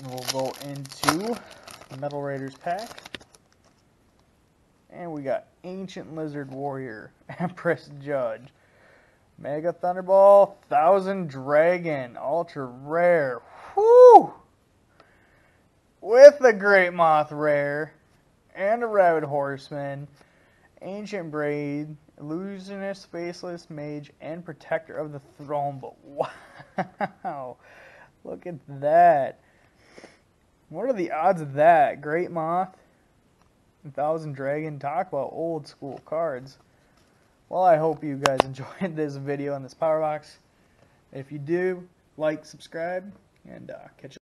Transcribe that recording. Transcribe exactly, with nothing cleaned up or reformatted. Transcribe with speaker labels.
Speaker 1: And we'll go into Metal Raiders pack. And we got Ancient Lizard Warrior, Empress Judge, Mega Thunderball, Thousand Dragon, Ultra Rare. Whoo! With a Great Moth Rare, and a Rabbit Horseman, Ancient Braid, Illusionist, Faceless Mage, and Protector of the Throne. But wow! Look at that. What are the odds of that? Great Moth, Thousand Dragon. Talk about old school cards. Well, I hope you guys enjoyed this video on this Power Box. If you do, like, subscribe, and uh, catch you.